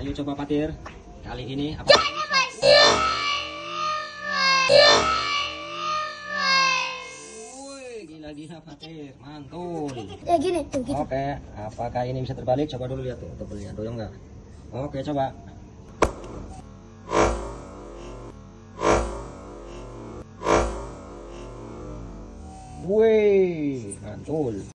Ayo coba Patir. Kali ini apa? Woi, gila-gila Patir, mantul. Ya gini tuh gitu. Oke, apakah ini bisa terbalik? Coba dulu lihat tuh, tebelnya doyong nggak? Oke, coba. Woi, mantul.